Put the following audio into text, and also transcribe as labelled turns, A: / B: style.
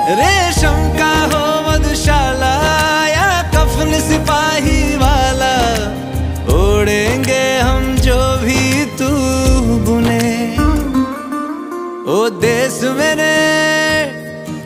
A: रेशम का हो मधुशाला या कफन सिपाही वाला, ओढ़ेंगे हम जो भी तू बुने। ओ देश मेरे